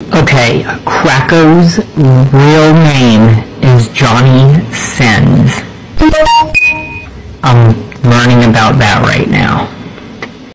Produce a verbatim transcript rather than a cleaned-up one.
Okay, Krako's real name is Johnny Sins. I'm learning about that right now.